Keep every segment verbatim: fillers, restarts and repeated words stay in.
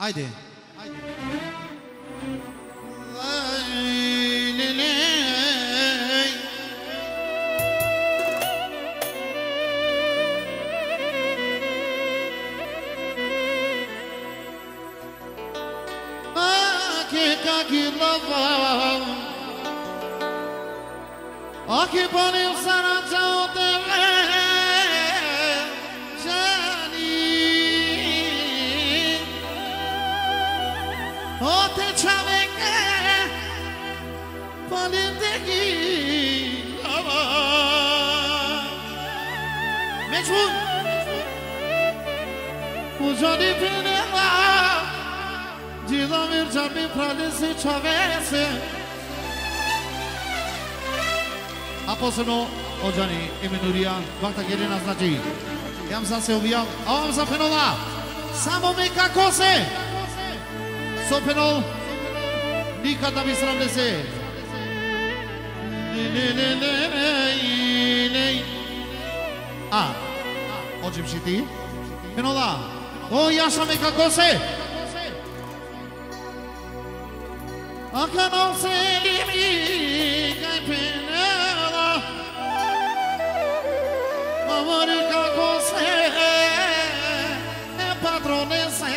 Haydi. Aki panim sana çağdı jani o te çaveke panim deki ama mecbur bu jani pinela Didamir canmi pralisi çavese Aposono Ojani Eminuria Vakta Gelina Znaci Jam sa se uvijam A vam sa penola Samo mi kako se So penol Nikada mi sram ne se A Ođem si ti Penola O jaša mi kako se Aka non se limi Kaj penela Amore kako se Patrone se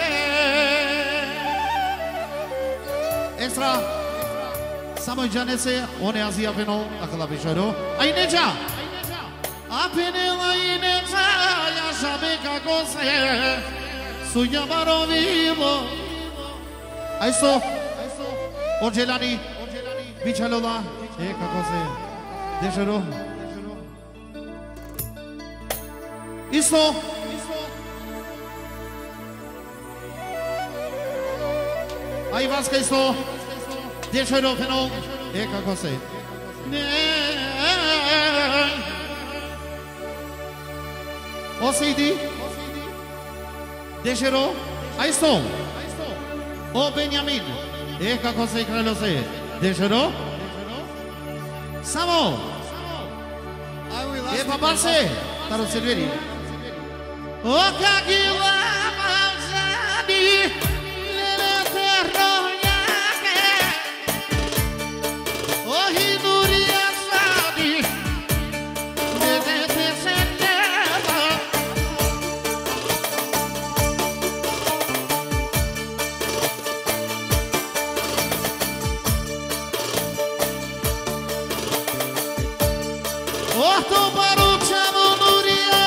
Extra Samo iđane se One azija penol Akala pišaro A ineđa A penela ineđa Jaša mi kako se Suņamaro vivo Aisto Orgelani, Bichalola, e kako se dešero. Isto. A i Vaska isto. Dešero feno. E kako se. Osidi. Dešero. A isto. O Benjamin. E kako se ikralo se Dešero Samo E papar se Taro se veri O kakila Malzani Lele terro Njake O hinuria Sadi Lele te senjela Orto baručamo nurija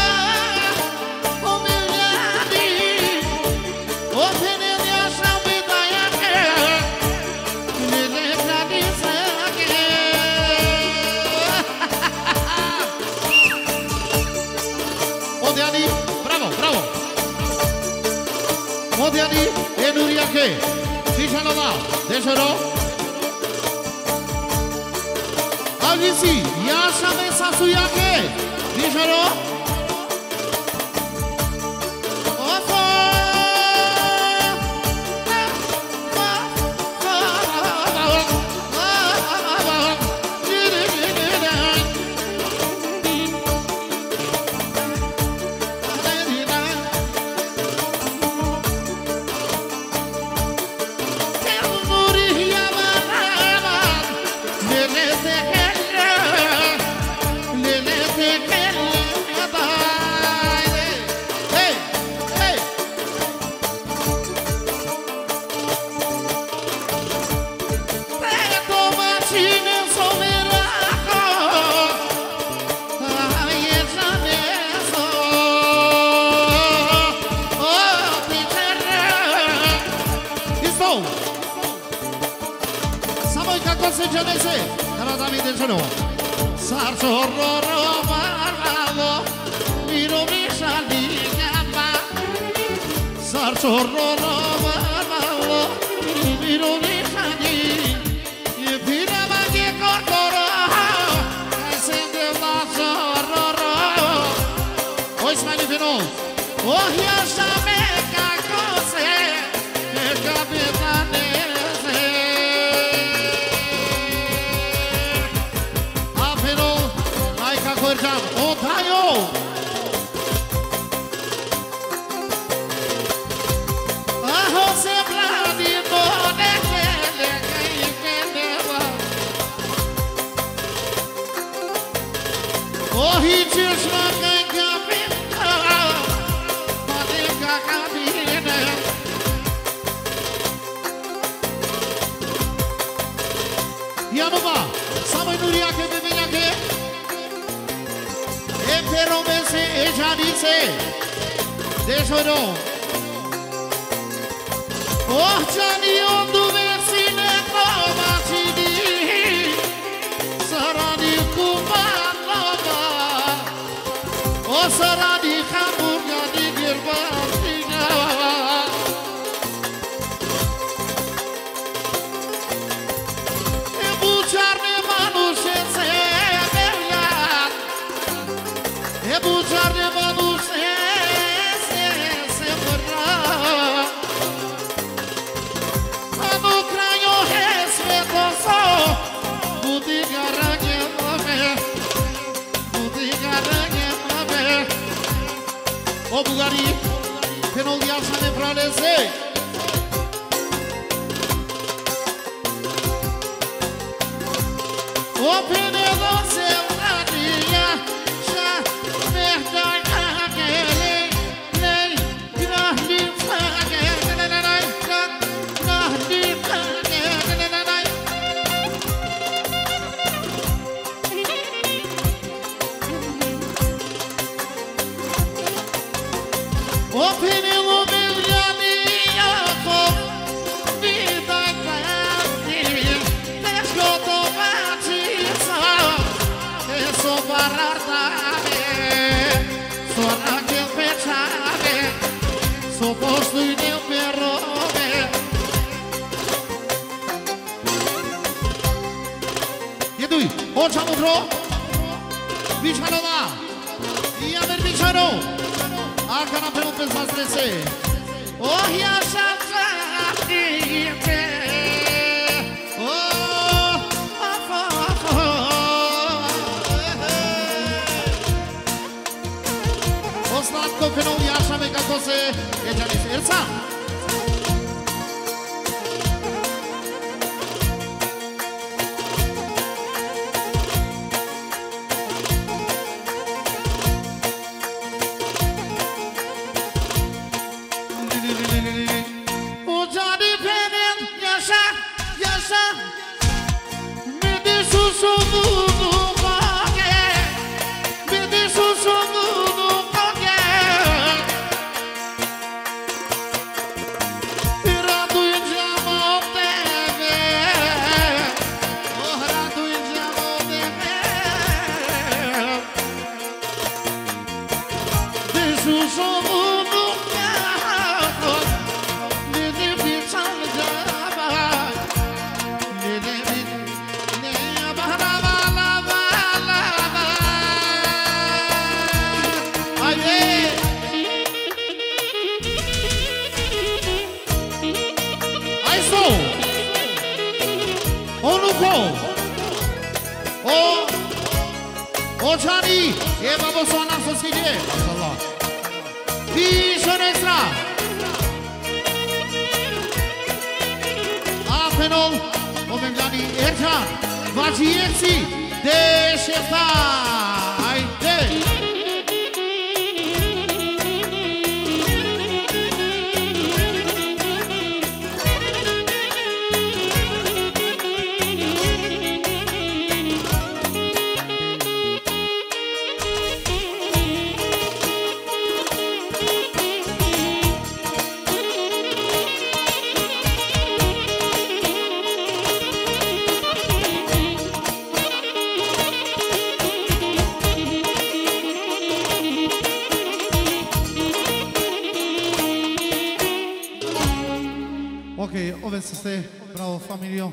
O miljadi O penelja šambi dajake Lele kradi zake Odjani, bravo, bravo Odjani, e nurijake Fišanova, Dešero Alvisi, Jaša me sasujake, Dešero Oso Sarsorro marvalo Miro mi shaligama Sarsorro marvalo Miro mi shaligama E pira magi korkoro Sende la sorro O Ismaili Fenol O Yasha me kakose E kapitane O Tayo Oh, he just not going to be but he got to be in it. Yanuma, Sama Nuria ke bebenya ke. E pero me se ella dice. Desoro. Oh, Johnny on the versine come cidi. Sarani kumanova. Oh, sarani hamburga di girbastina. E bucharne manushe se bella. E bucharne manushe se se vorrà. Anu krajo hesve to so. Budi garage mame. Budi garage mame. O Bugari, penol yaşane pralese. O penelo sevdadiya, şa mehdan akele, ley günahli fakele, ley günahli fakele, ley. O penelo biljaniya ko, vida kati, teško to bačica, eso barardane, so rakel pečane, so postojne perove. Jeduj, očamo bro, bičanova, jamer bičano. Arcana pe un pesastrese. Oh, ia șapte. Oh, of, of, oh. Ostatko penou jaša me kako se jeđani serca. Očani, e babo soana sosile. Maşallah. Bişon extra. Apenol, Omengani Ercan, Vaciyetsi, Deşefta. Haydi. Ove să ste, bravo familio.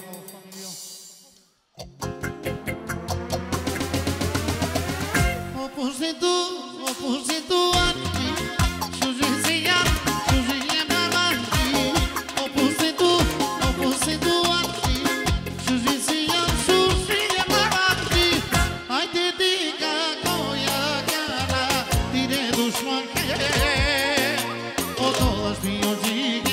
Opus de tu, opus de tu anti, sujizia, sujizia marmanti. Opus de tu, opus de tu anti, sujizia, sujizia marmanti. Ai te diga coia cara, tire dușman que, o todas minhas digas.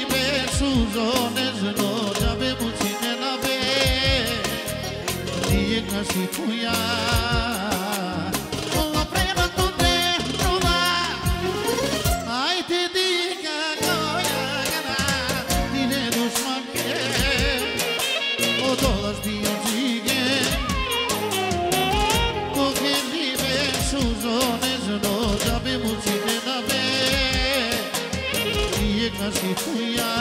Zones no jabe mucine na be, niye Diga si tuya la prema tu te rola Ay te diga goya gana Dine düşman ke O dolas diyor dige O kendime suzone zno Jabe mucide nabe Diga si tuya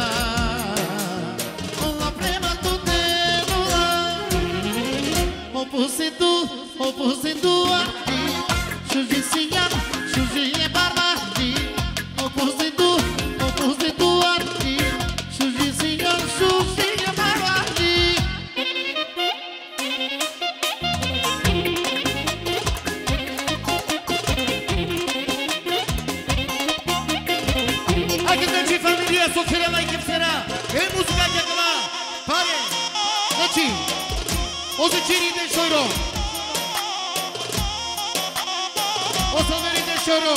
Opuse tu, opuse tu aqui Suji siyan, suji e barbaji Opuse tu, opuse tu aqui Suji siyan, suji e barbaji Aqui deci familia, soțele la echip sera E muzica que acaba, pare Deci O să ceri de șoro O să veni de șoro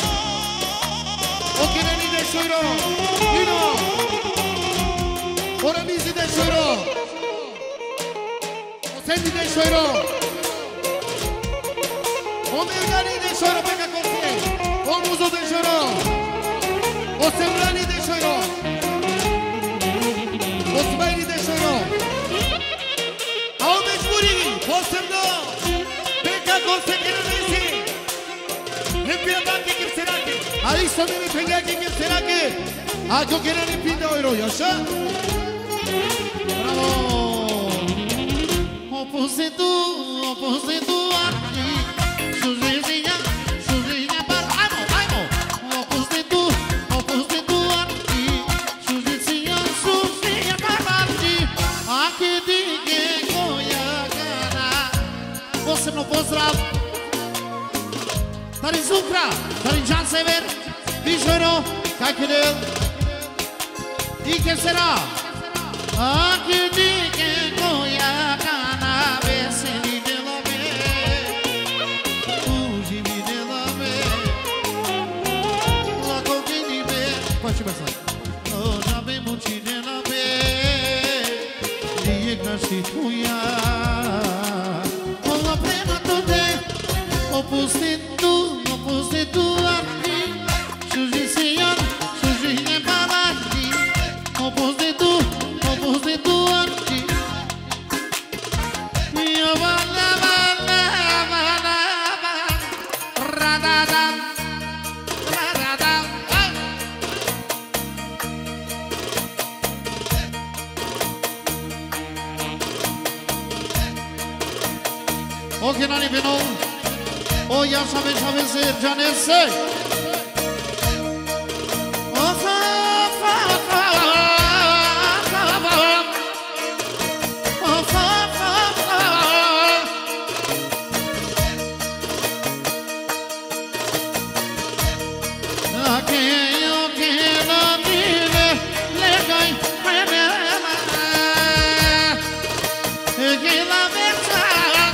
O chireni de șoro Vino O remizi de șoro O sendi de șoro O mergani de șoro pe ca corte O muzo de șoro O sembrani de șoro O smaini de șoro Ao mecburi, posebno, peka konsekresi. Hepiyatan ki kimseraki. Ali sonunu peka ki kimseraki. Ako kerani pinda oyro yaşa. Bravo. Opuse tu, opuse tu aqui. Sujezinha, sujezinha para. Amo, amo. Opuse tu, opuse tu aqui. Sujezinha, sujezinha para aqui. Aqui diga. Você não pozdrav Tari Zukra, Tari Can Sever Vijoro, Kakiril E que será? Aqui diga Goya Kana Veseli de la me Uji mi de la me La Kokini me Pode passar Oh, já bem muti de la me Diga si tuya Opuse tu, opuse tu aqui Suji siyan, suji e barbaji Opuse tu, opuse tu aqui Yo bala bala bala bala Radadam, radadam O que não nivelou O yaşa ve şavesi canesi Of of of of of of Aquello que no vive le doy premia Que la verdad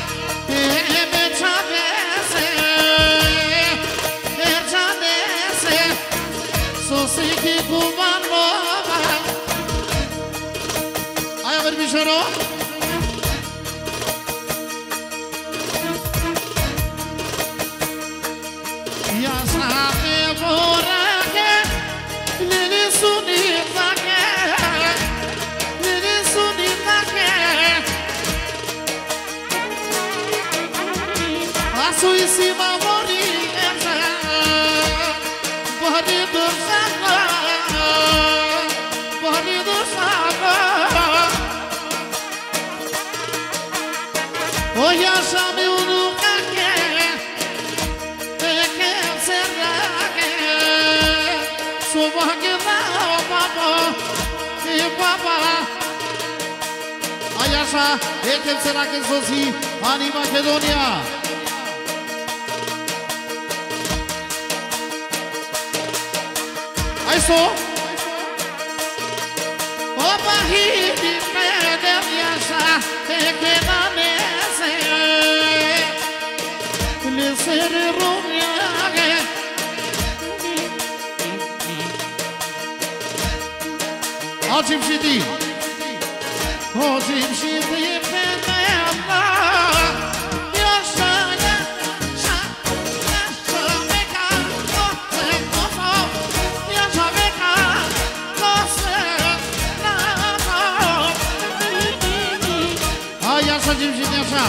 Ai, aver mi șoro Ia sabe vorake Nini sunitake Nini sunitake Asu isima mori Bari dursaka Bari dursaka O yaşam yolu kake Peke serrake Subah kita o papa E papa Ay yaşa Ekem serrake sosi Ani Makedonya Ay so Opa hidi Medem yaşa Peke nanese Liseri rumyage Acım şidi Acım şidi Fena yapma tragem și de așa.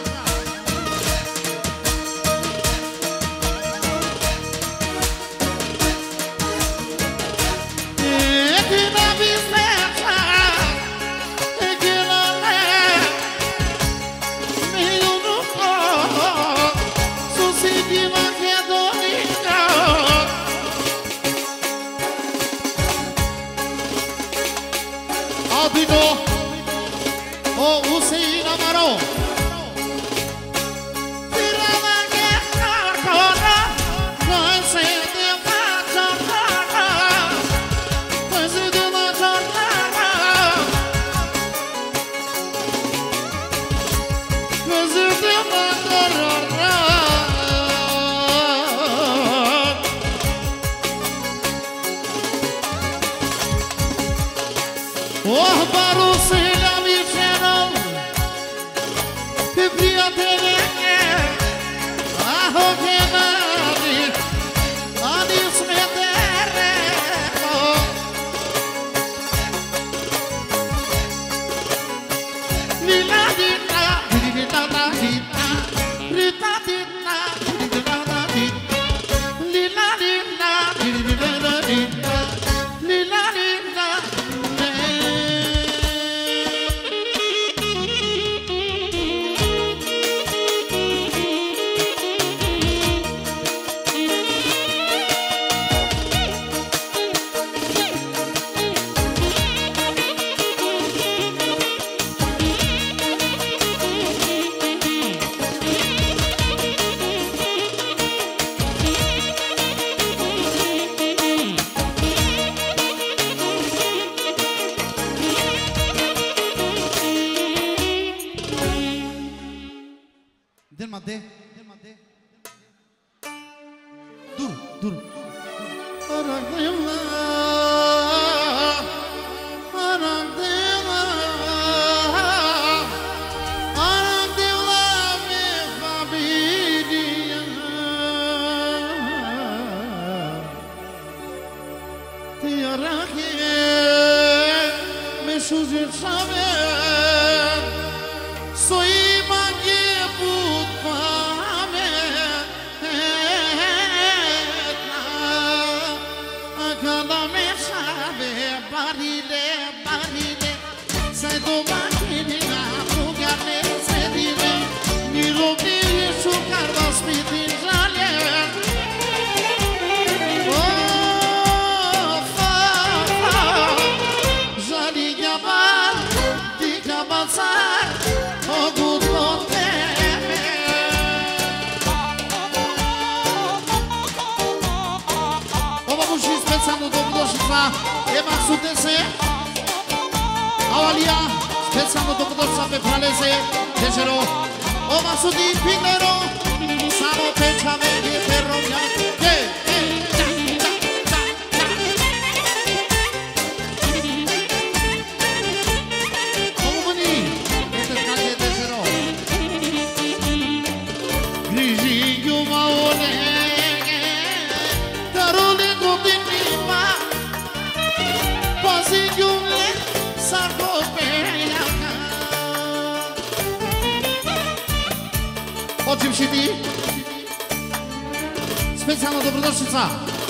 Specjalna dobrodošlica.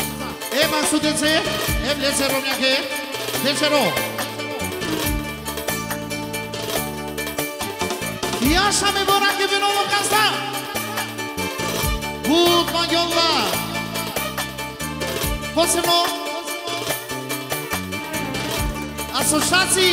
Ema studence, Emlece Romjake, Dečero. Jaša mi borake vinovo kazda. Bud Magjolla. Posebno asociaciji.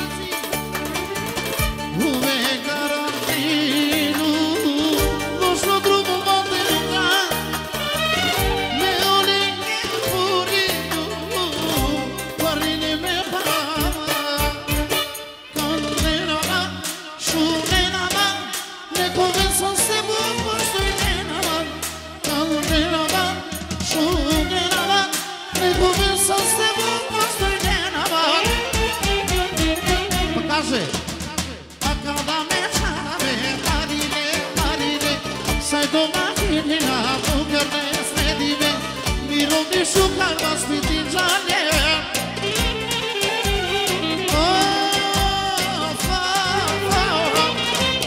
Uvek garantinu, nošno drugu modela. Me olike furidu, parine me pama. Kandenama, šunenama, nekome sam se bupoštojnenama. Kandenama, šunenama, nekome sam se bupoštojnenama. Pokaže. Sai domani la bucărne sredime, mirom de șucar vas piti jale. Oh, fa, fa,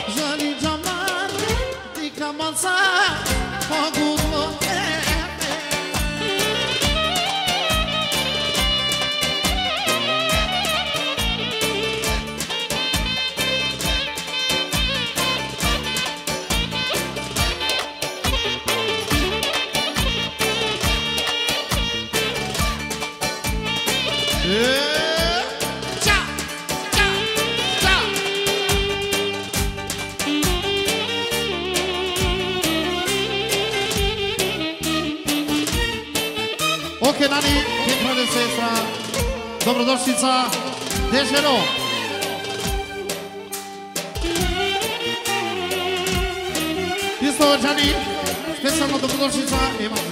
dobrodošlica Deželo. Isto Đani, specijalno dobrodošlica Ema.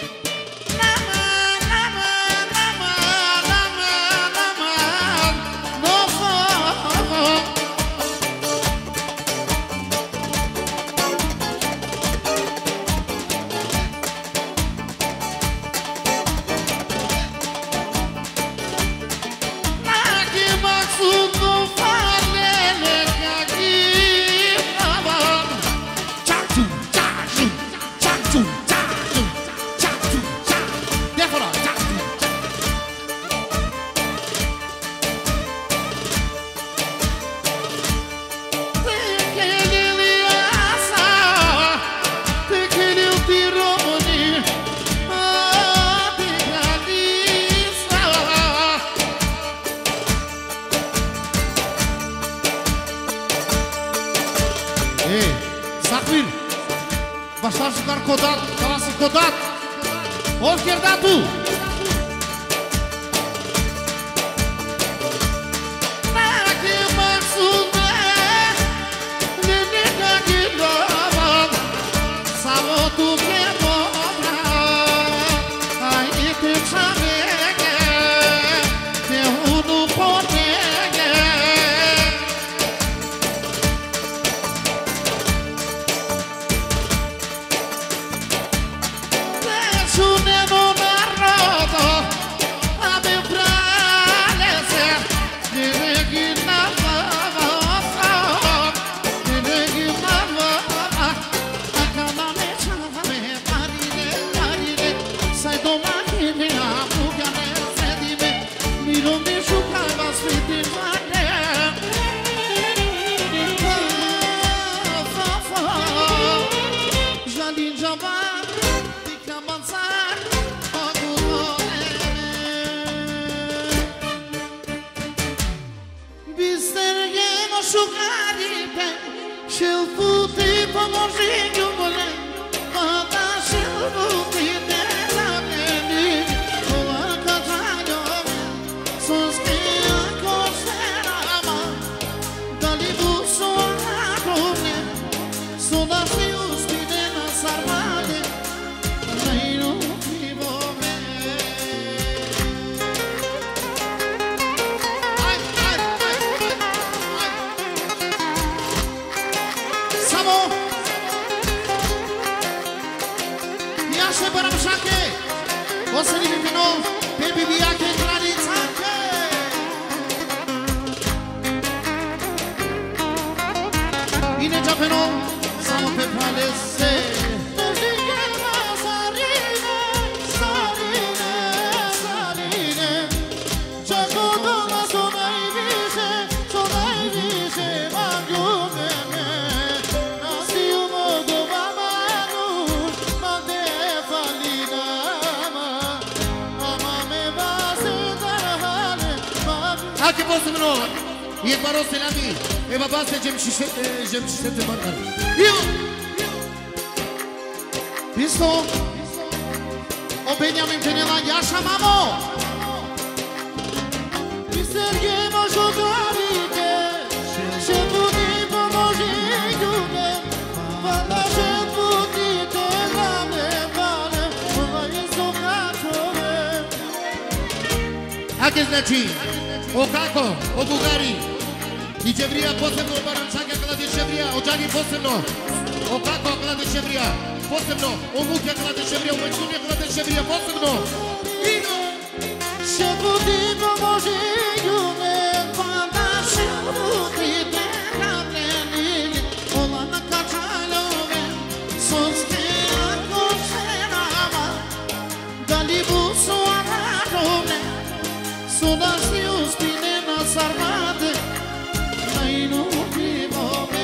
Başlar kodat, kalası kodat. Hoş geldin tu. E barou selami, e baba se jem şişete, jem şişete bakar. Yo. Isto. O Benjamin Penela yaşa mamo. Sergemo jogarite, şefuni pomoji güne, bana şefuni telame bana, bana yesokatore. Hake znači, o kako, o Bugari, i Đevrija posebno, Barančaka kada Deševrija, o Đani posebno, o kako kada Deševrija, posebno, o Muke kada Deševrija, o Međunje kada Deševrija, posebno. Şefuni pomoji güne, bana şefuni telame olana kaçalove, soske akoşerama, dali bu suararome, sunasi uspine na sarmade, nainu pivome.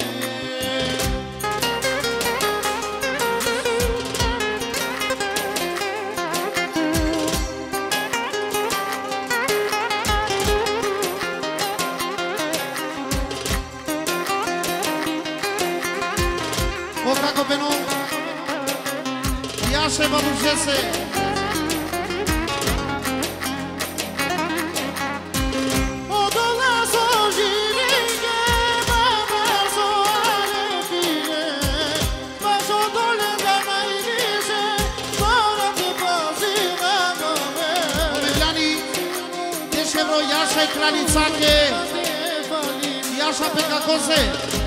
O kako peno. Jaše babušese. kraljičake, Jaša Pekakose.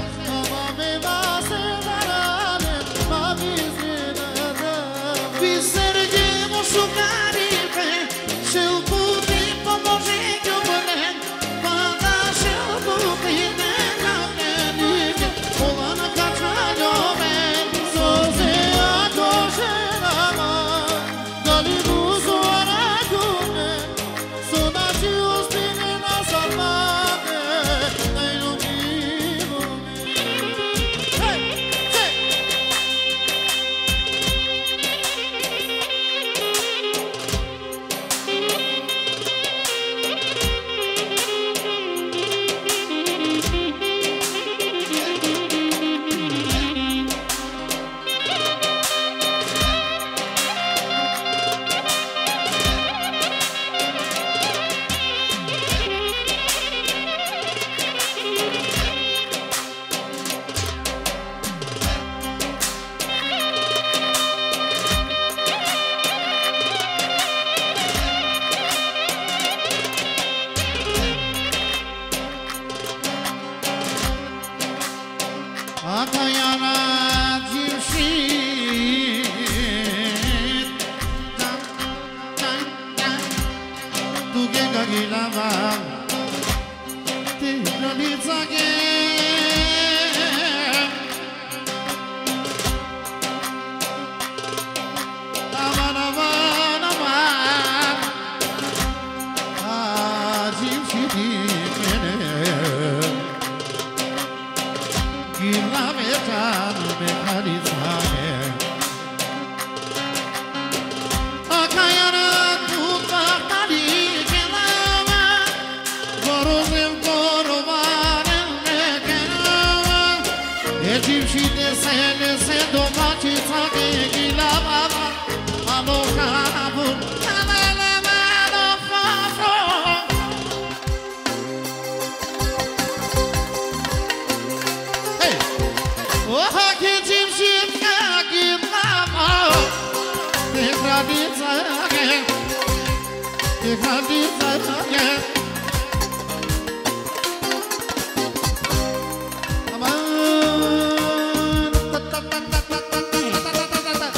Висърдимо шукарите, шел бути поможе гюбелен, пада шел бути не камените, пола на качалювен, созе ако женама, дали бузуара гюбен, соначи остине на сармане, най-любимо ми. Хей, хей! Atayana Jimshit Tuge Gagilava Tigralitzage Aman aman aman Jimshit Gila mecan mekanizane Akayana tutma kali kelama Gorozim korovanem mekanama Ecim şide sene sen domaçı take gila baba Alo kabul Alalama no fafo Oh, que Jimshita que lava, que grandeza que, que grandeza que. Aman, ta ta ta ta ta ta ta ta ta ta.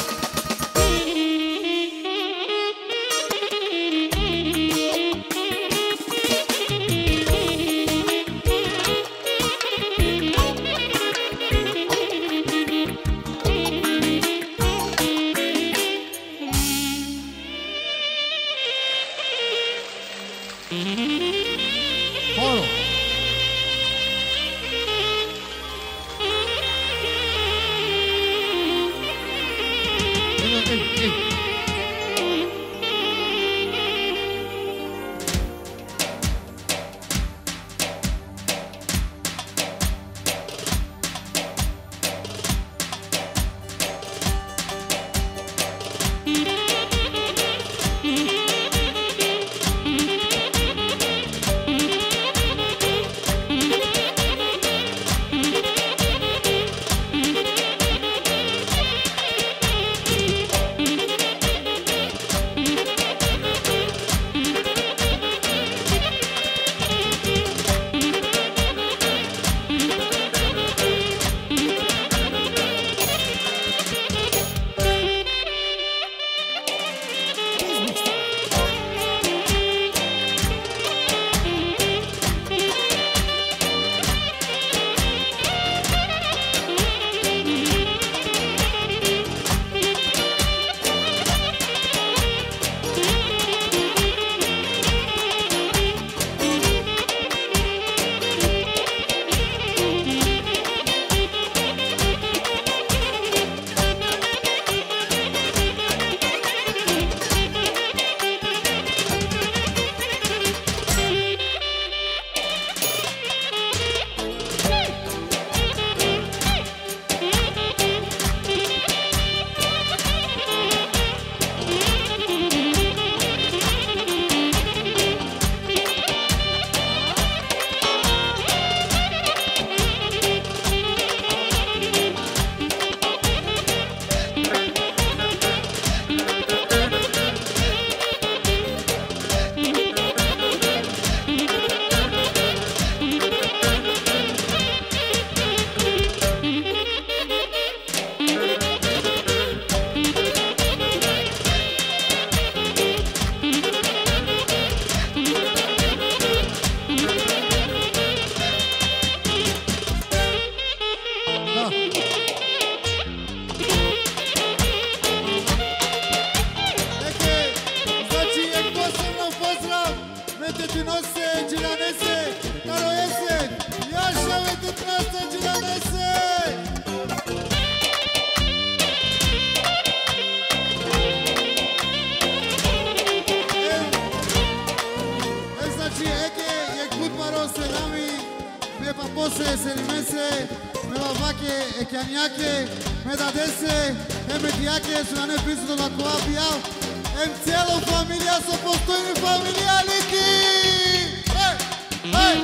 me papose, selimese, me lavake, ekianyake, me dadese, me mediake, sunane piso na tua bial. Em cielo familia, so postou em família Liki. Hey, hey.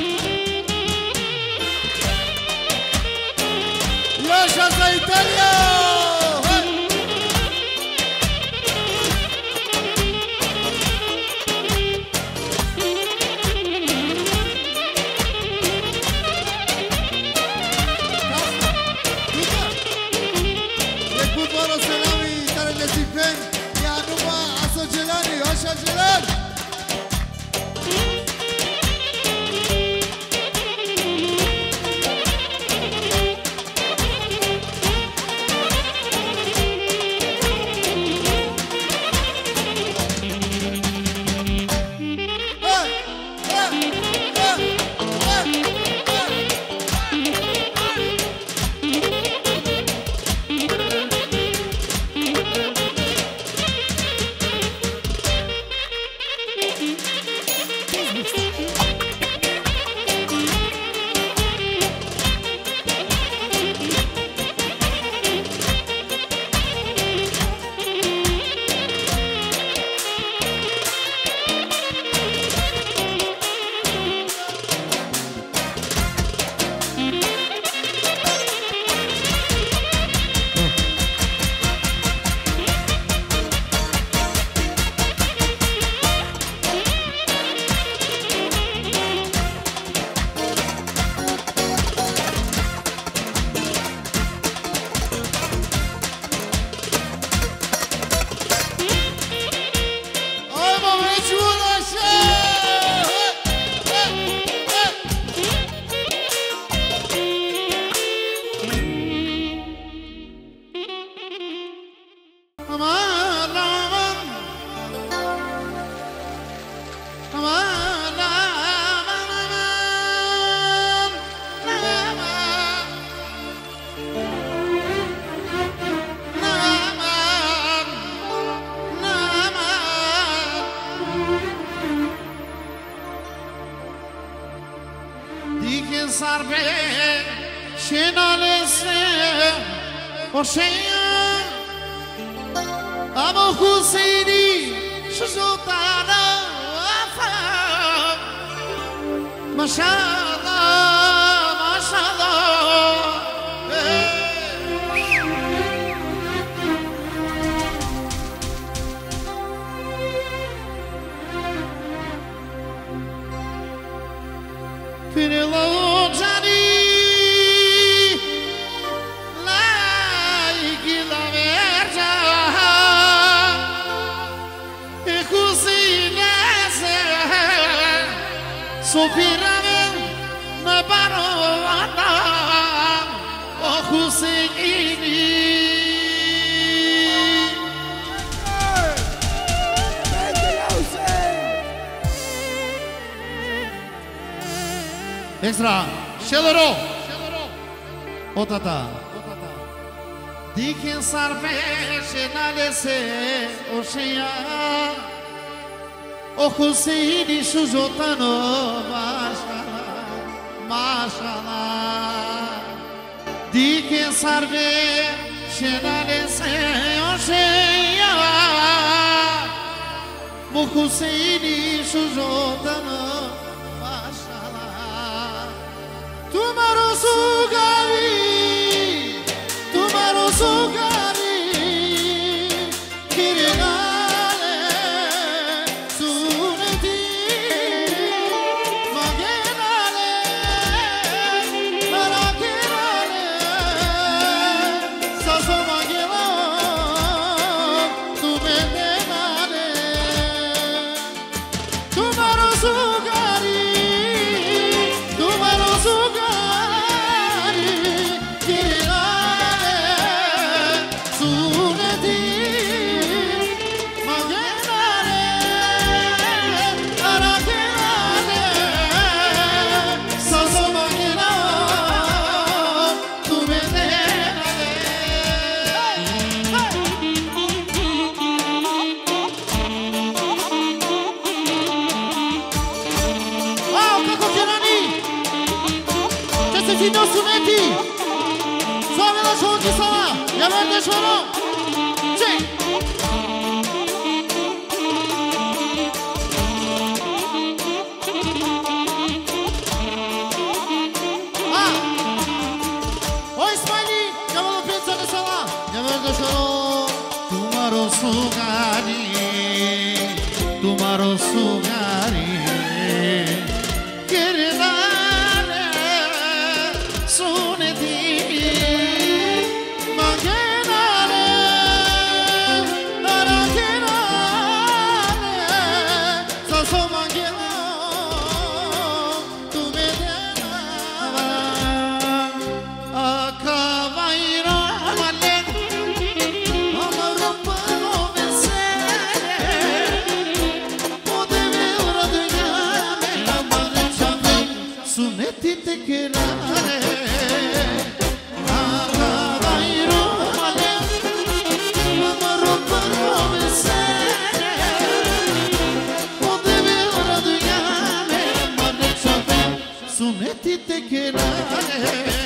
Lascia da Italia. Extra, Sheloro, Otata. Di quem sarve shenalese oshia, o kusini shujotano mashallah, mashallah. Di quem sarve shenalese oshia, o kusini shujotano. Tomorrow sugari, tomorrow sugari, kirigale, suneti, magenale, marakirale, saso magela, tu menale. Tomorrow sugari, tomorrow sugari. se ține o sunetii. Soare la show de sala. Ia verde șoro. Ce? Ah! Oi, Smiley! Ia vă lupița de sala. Ia verde șoro. Tu mă rosugari. Tu mă rosugari. Chiridare. Sunetii. Maghenare. Arachenare. Să-s-o maghenă. Tu vedeava. Acavairale. Ama ropa o vesere. O devil rădăiame. Amare ce-avem. Sunetii te chelare. Acavairale. Ama ropa o vesere. O devil rădăiame. Amare ce-avem. Sunetii te chelare.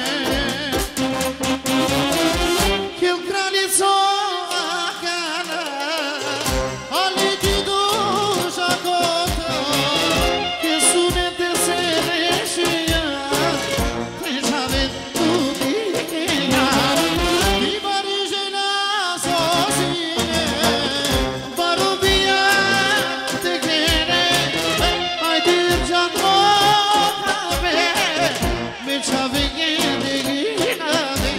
Che il granizo a cana, ali di dușa cota, che sunete se reșia, deja ventutia, di barijena sosine, barubia te quiere, ai dirgian mocabe, me chaveghe de ginade.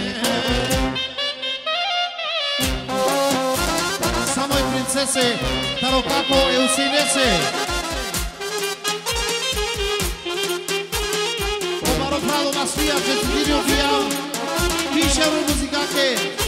Samoj princese, Tarokako Eusinese. O Maro Prado Masfia, Cestidio Fial, Fischer Muzikake.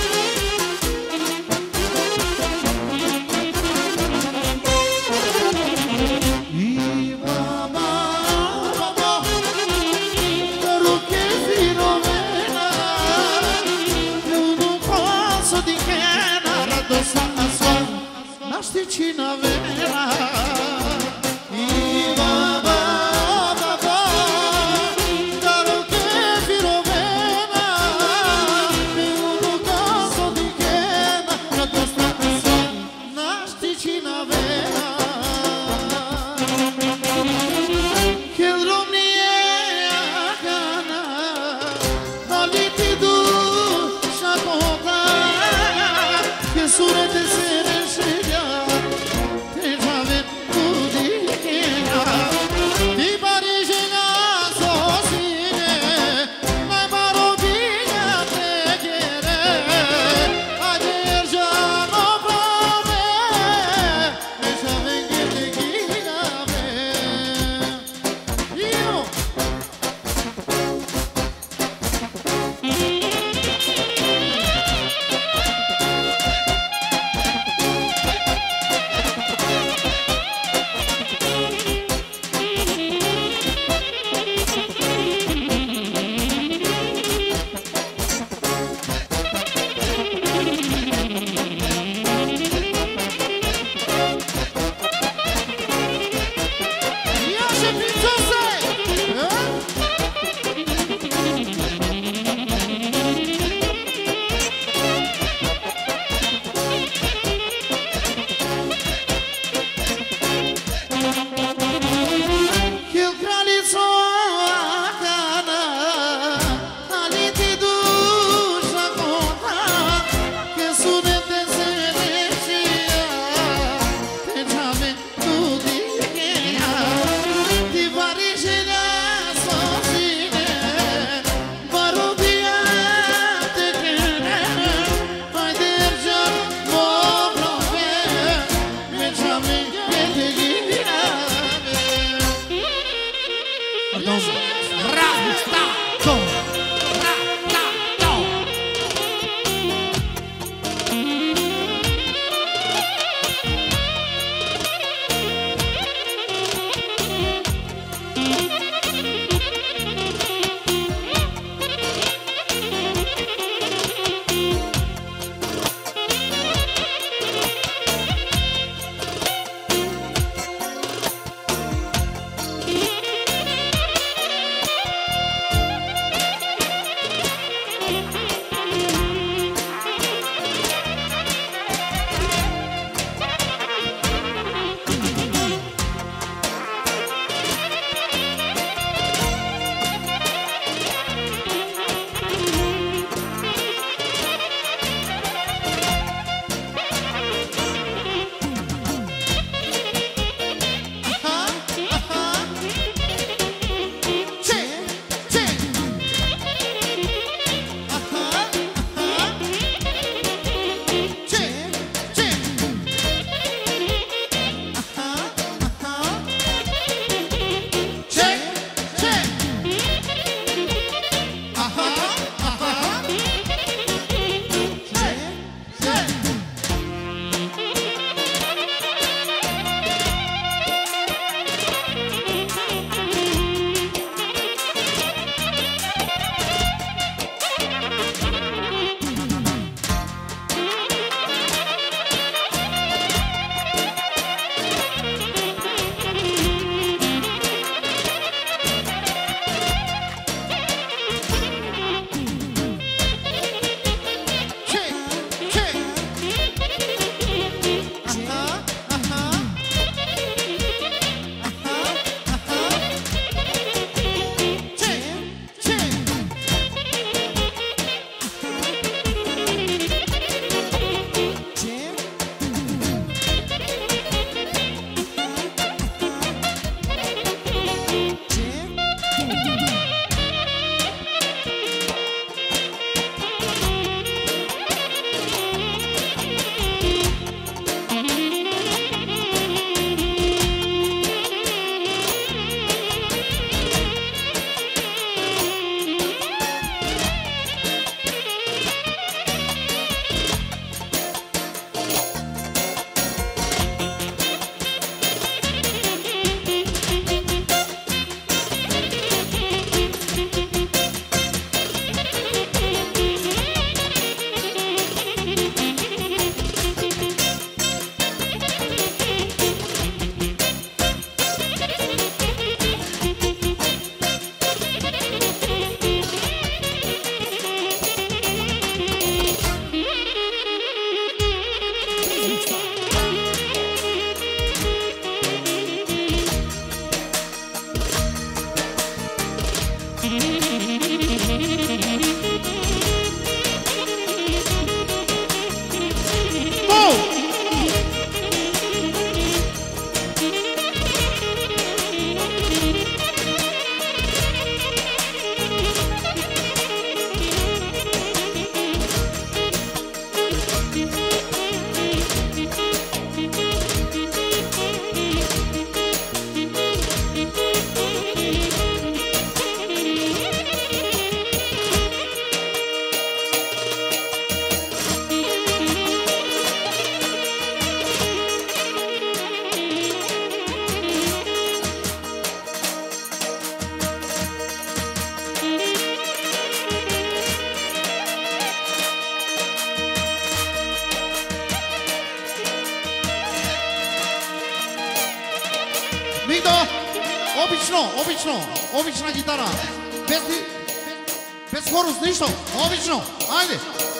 I mama, mama, Taruke Firovena, eu não posso de quena, radosa a sua, naște cine avea. I mama, mama, Taruke Firovena, eu não posso de quena, radosa a sua, naște cine avea. Che romnie agana, ali ti dușa cota, che surete se reșia, deja ven obično, obično, obična gitara. Bez, bez chorus, ništa, obično, ajde.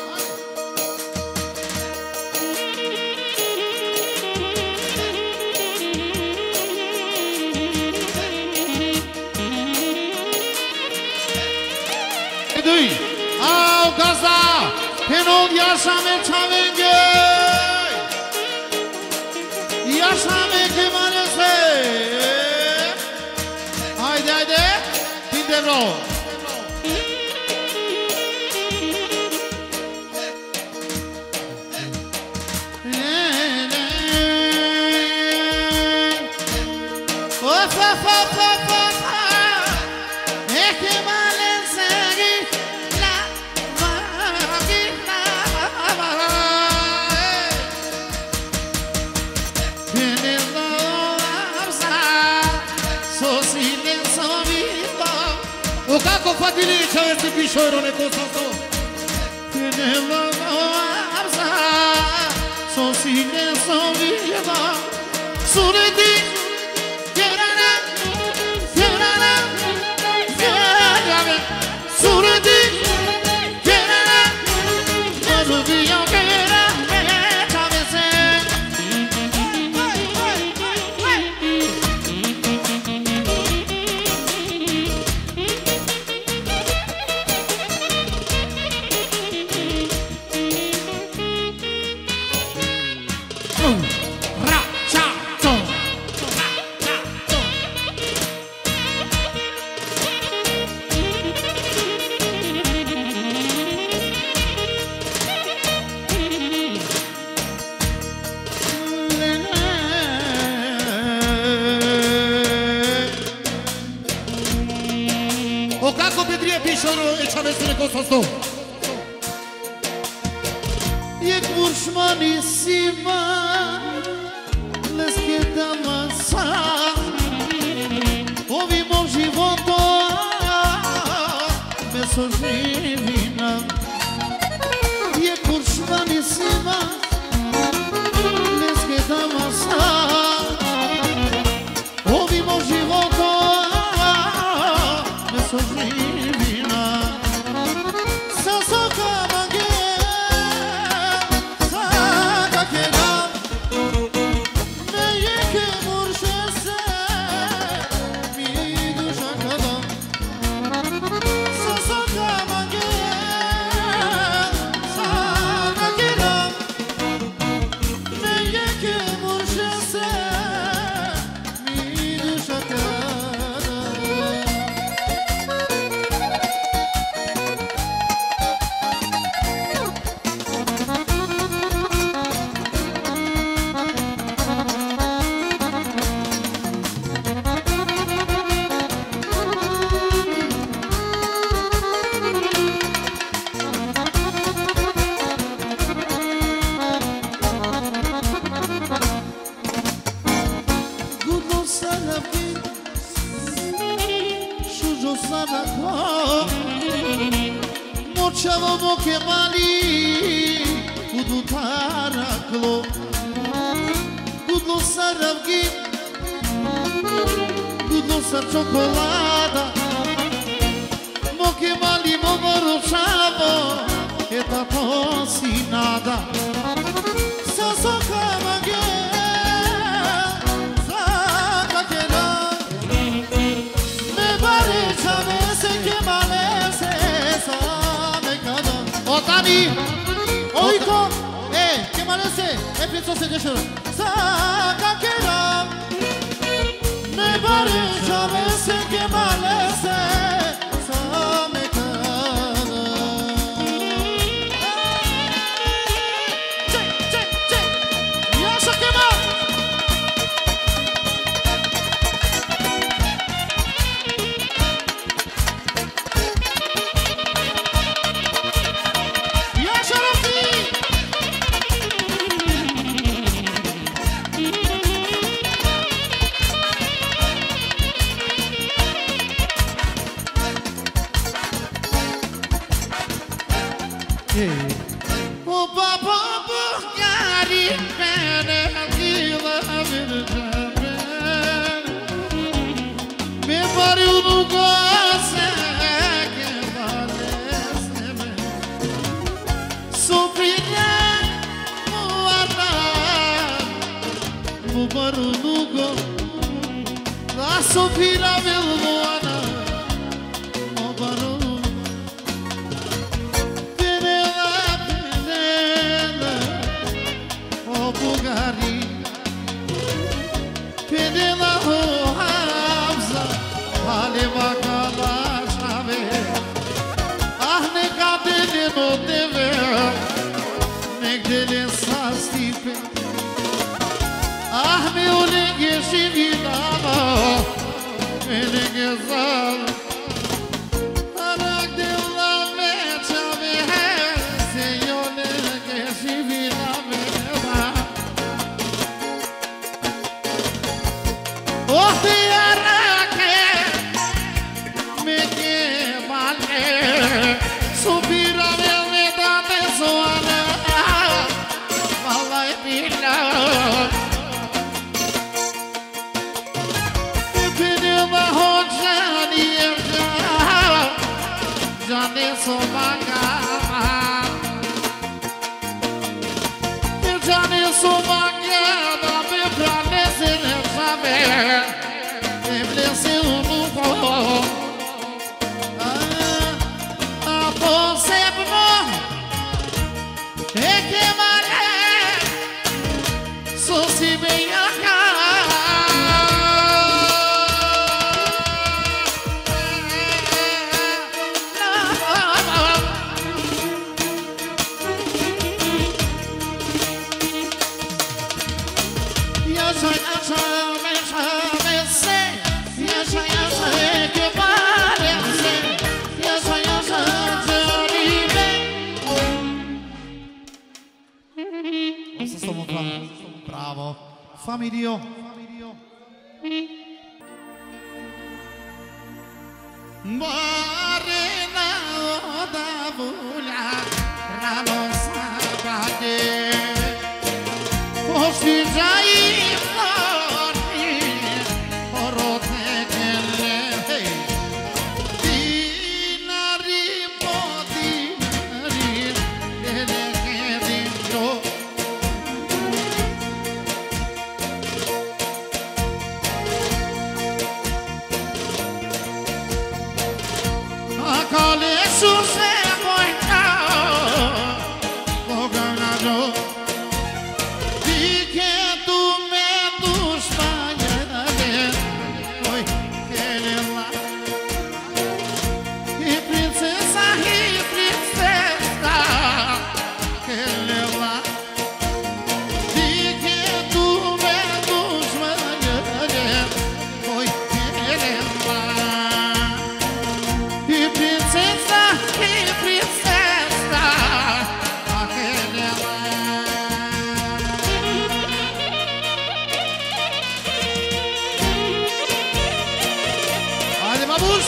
Idui, au gazda, penon yaşame çavenge. Yaşame kemalese. Haydi haydi. Din devro. Of of of of of. Kemalese. La varagina. O kako fadili çavesi pişorone kosaso. Teneva abza, sosile soviva, suredi, gerana, gerana, gerana, suredi, gerana, mazubiyo gera, çavesi. O kako bedrije pişoru e çavesine kosaso. E curșmanissima, les quedama sa, o vimo životo, me soživina. E curșmanissima, les quedama sa, o vimo životo, me soživina. Sa soka mange. Močavo ke mali kudu taraklo kudu saravgi kudu sa čokolada moke mali momoru čavo eta to si nada sa soka mange sa kakera me bare čave se ke male se sa Otani, oiko, eh, que malese, e penso se deixa. Saca que não, me parece a vez que malese, sa me cana. Che, che, che, e acha que mal. O baba Bulgari beni akıla vereceğim. Sofira Vilwana Obaru Penela Penela O Bulgari Penela O Hamza Halima Kalashave Ahne Kadene no Deve Negdele Sastipe Ahme Olenge Shivinama Olenge Zal Arak de la Mecha Mehe Seyolenge Shivinama Oh Tiarake Meke Male Subira Veleda Mesoana Malay Pila Jane Somaga Jane Somaga Da me planese ne sabe Me blesse o lupo A posebno E que mare So si beyaka Bravo, familio. Marina da vulha, rano sabate, posti jai forti, orote kelle, dinari poti, dinari kelle kedinjo. Kale suse moita Boganado Dike tu me dus pañale Oi kelela E princesa e princesa Kelela Dike tu me dus pañale Oi kelela E princesa, e princesa, aquele lá. Hadi babus.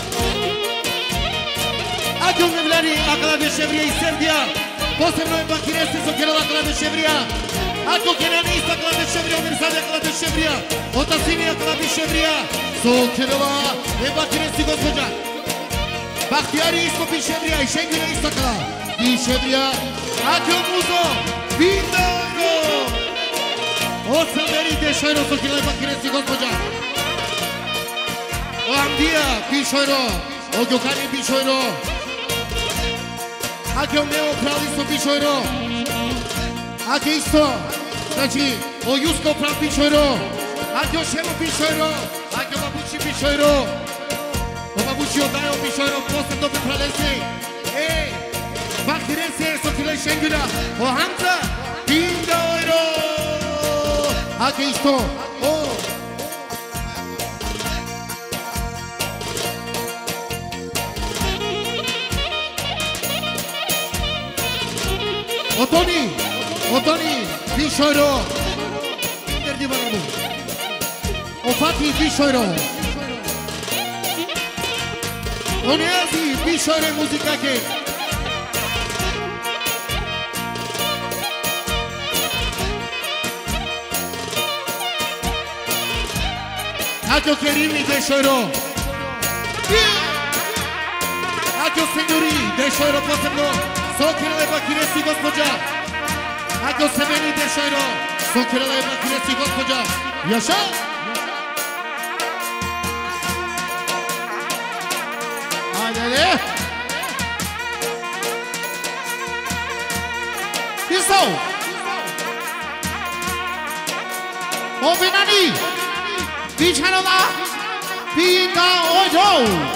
Aqui o Mevleri, aquela de Chevria e Sérvia. Você não é banqueirista, só quero aquela de Chevria. Aqui o Kenanista, aquela de Chevria, o Mirsad, aquela de Chevria. O Tassini, aquela de Chevria. Só quero lá, é banqueirista, gospodja. Bahtiyari isto Bishevria, Shengire isto kala. Bishevria, Akyo Muzo, Bindoro. Osameri Deshoiro, Sokila Bakiresi Gospodja. O Amdia, Bishoiro, O Gyokari Bishoiro. Akyo Meo Pralisto Bishoiro. Akyo isto, znači, O Yusko Prav Bishoiro. Akyo Shemo Bishoiro. Akyo Babuchi Bishoiro. O babuchi odaje o Bishoiro, posebno bi pralesi. Ej, bakiresi, Sokila Shengura. O Hamza, Bindoro. Akyo isto, O. Otoni, Otoni, Bishoiro. Interdi barabu. O Fatih Bishoiro. O Niazi Bishoiro muzika ke. Akyo Kerimi Bishoiro. Akyo Senjuri Bishoiro posebno. Sokirale bakiresi gospodja. Akyo Semeni Bishoiro. Sokirale bakiresi gospodja. Yaşa. Haidele! Isto! O Benani! Bichanola! Pinta Ojo!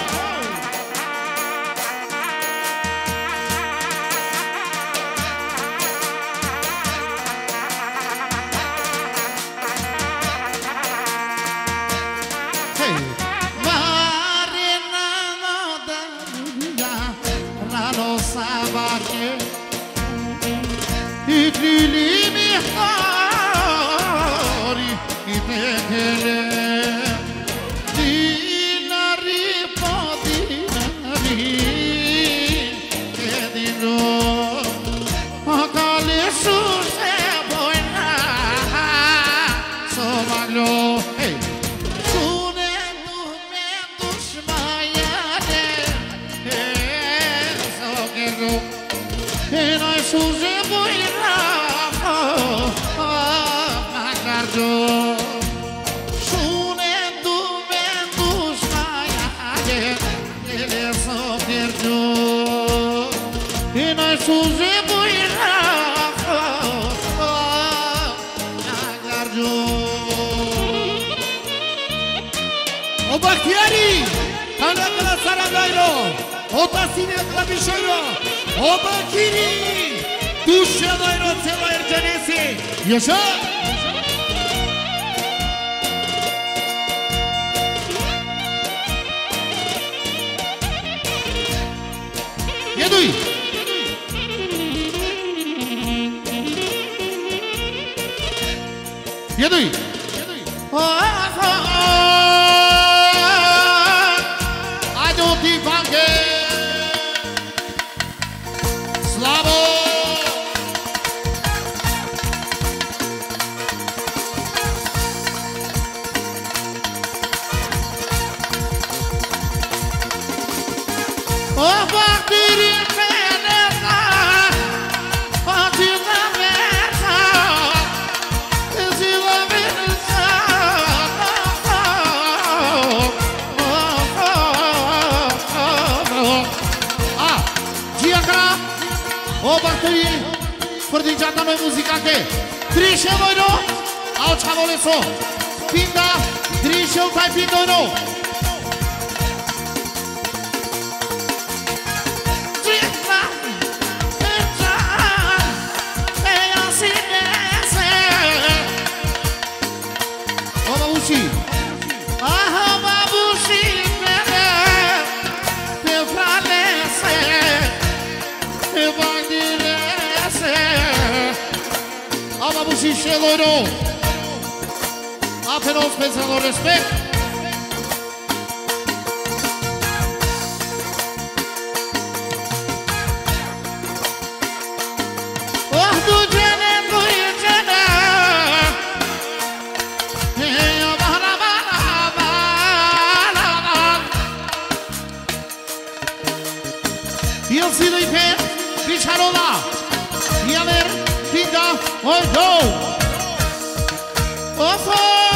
Yaşa! Yeduy! Yeduy! Ajde ti banke! Slavo! Fărdinciata noi muzica che Trisce voi no Au chavole so Pinda Trisce un fai pindo no Trisce Trisce Eia sinese O babushi Aha babushi Pere Pe fralese Pe bandire Babushi Sheloro Apenas pensando respect Oh tu jene tu jene Hey bana bana bana Il si doi pe Bicharola Yamer Pinga or go! Oh,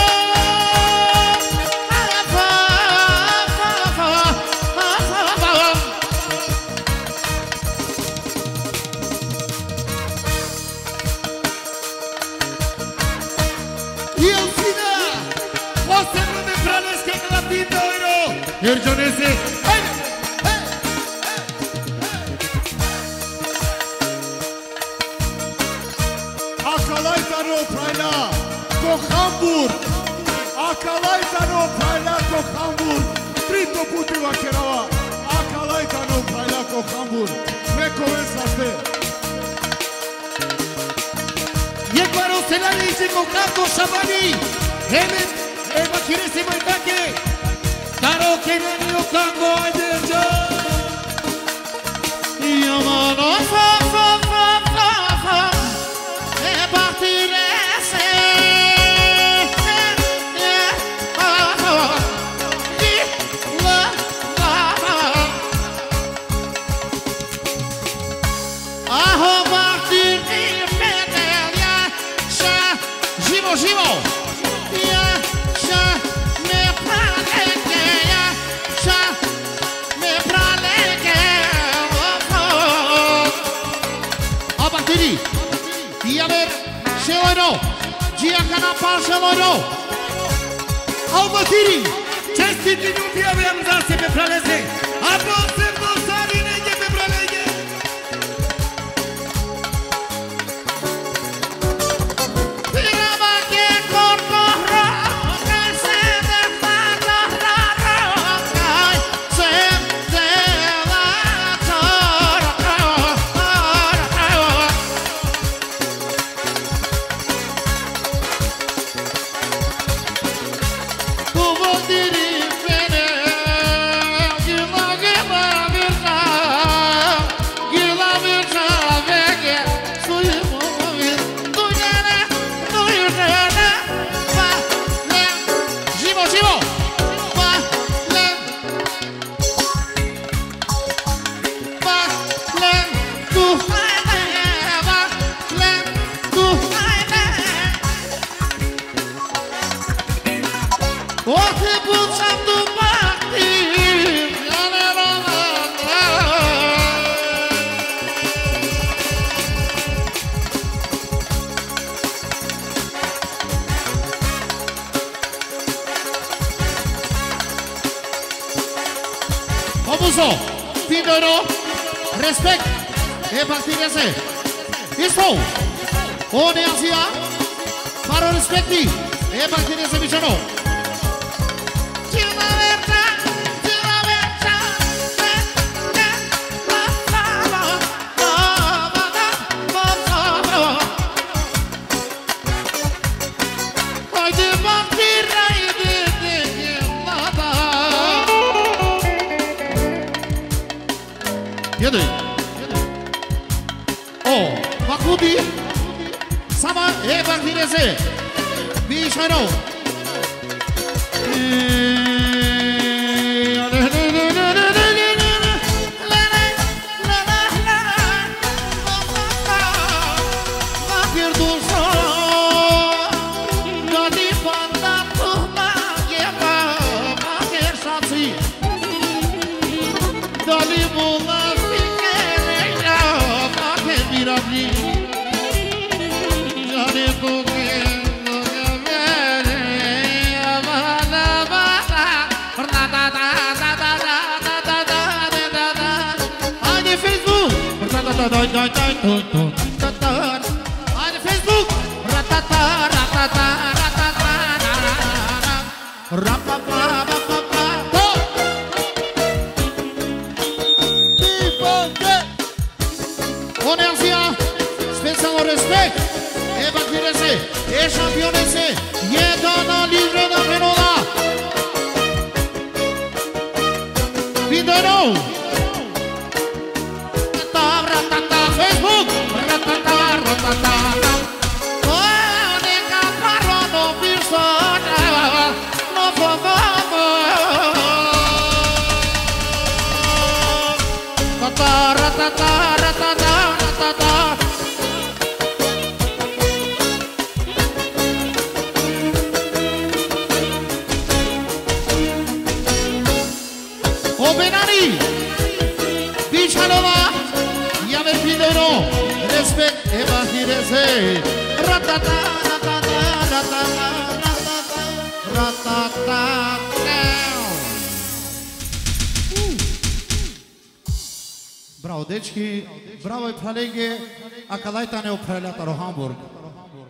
Akalaitano prayla Kokhambur Akalaitano prayla Kokhambur Trito putiva kerava Akalaitano prayla Kokhambur Me comenzaste Yekbaro selalici Kokako Shabani Hemet Eva kiresi maitake Daro keneni okango adeja Yamano fa fa fa fa fa E partirese Zimo! Ja, ja, me prane, ja, ja, me prane. Parceloro, Giacana Parceloro, Albatiri, Čestiti ljubim za sebe preleze, a posebno Sarine njebe prelege. Pirama che corpo roca, se ne farà roca, se ne la torca. Tu vuol dire bene, gila gila virta, gila virta vege, sui muovi, tu nene, tu nene, va le, Gimo Gimo, va le, va le, tu vai va le, tu vai o che bucciando parti, non era Obuso, Pindoro, respect, e partirese. Isto, one Asia, faro rispetti, e partirese vicino. Gila verta, gila verta, le, le, la, la, la, la, la, la, la, la. Hai de partir, hai de gilada. Yedi. Oh, Makudi, Sama, e partirese. Vicino. Doi doi doi doi doi doi. On Facebook, ratata ratata ratata rapapa rapapa. On est ancien, spécial respect. Et Bakirese, et championesse, et dans le livre de Penola. Pindoro. Facebook, ratata, ratata, Monica Parono, Pilsona, no favor, ratata, ratata, ratata, ratata. Obenani, Bichanova. Pindoro, respect, e partirese. Ratata, ratata, ratata, ratata, ratata. Bravo, deci, bravo, e pralege, a calaita ne o pralea taro Hamburg.